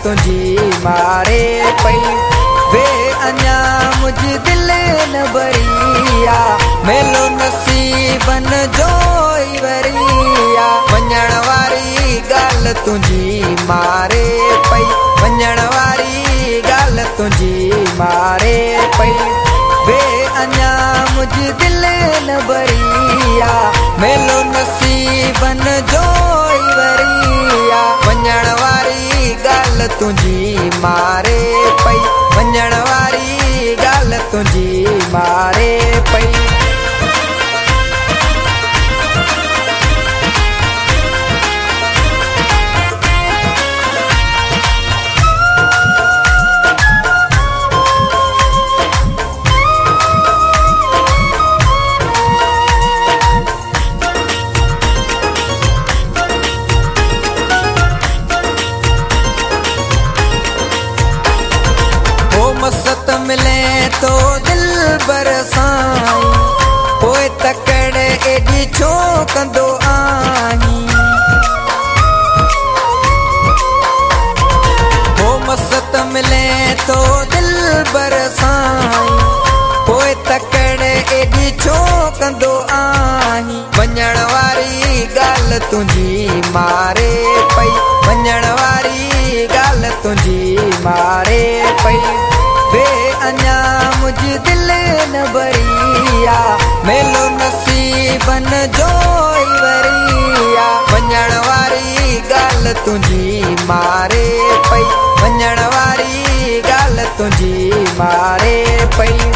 तुझी मारे पई वे अञा मुझ दिल न भरिया मेलो नसीबन जो वरिया वञण वारी गाल तुझी मारे पई वञण वारी गाल तुझी मारे पई वे अञा मुझ दिल न भरिया मेलो नसीबन जो वरिया वञण वारी गाल तुझी मारे पई वञण वारी गाल तुझी मारे पई मसत मिले तो दिल बरसाई पोए तकड़े एडी छो कंदो आही हो मसत मिले तो दिल बरसाई पोए तकड़े एडी छो कंदो आही वञण वारी गाल तुझी मारे पई वञण वारी गाल तुझी मारे पई वे अञा मुझ दिल न भरिया मेलो नसीबन जो वरिया वञण वारी गाल तुझी मारे पई वञण वारी गाल तुझी मारे पई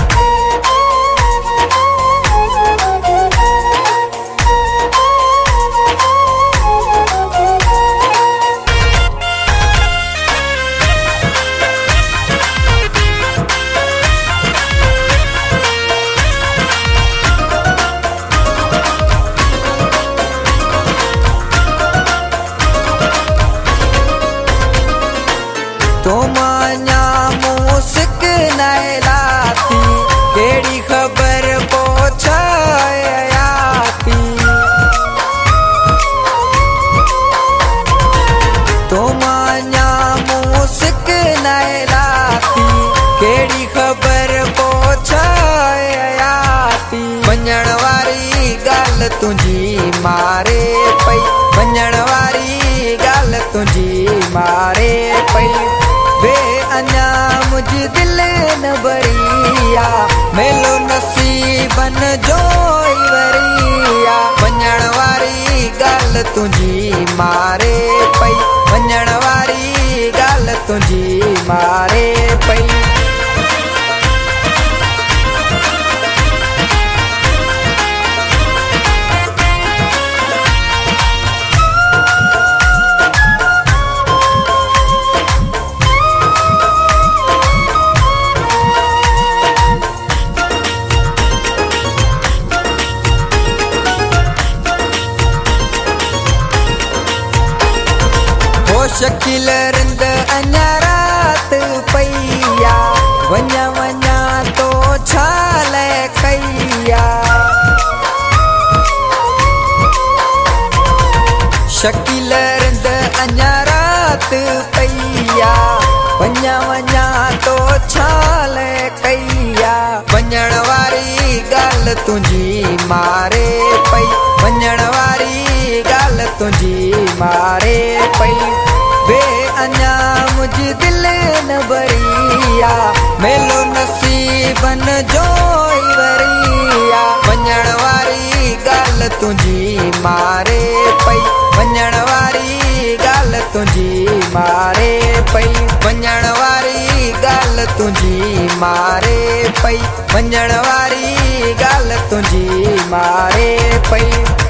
तो मान्या मूसिक नैलाती केड़ी खबर पोछायाती तो मान्या मूसिक नैलाती केड़ी खबर पोछायाती वञण वारी गाल तुझी मारे पई वञण वारी गाल तुझी मारे पई वे अञा मुझ दिल न भरिया मेलो नसीबन जो वरिया वञण वारी गाल तुझी मारे पई वञण वारी गाल तुझी मारे पई शकील रिंद अञा रात पईया वञा वञा तो छाल कईया शकील रिंद अञा रात पईया वञा वञा तो छाल कईया वञण वारी गाल तुझी मारे पई वञण वारी गाल तुझी मारे पई वे अञा मुझ दिल न भरिया मेलो नसीबन जो वरिया वञण वारी गाल तुझी मारे पई वञण वारी गाल तुझी मारे पई वञण वारी गाल तुझी मारे पई वञण वारी गाल तुझी मारे पई।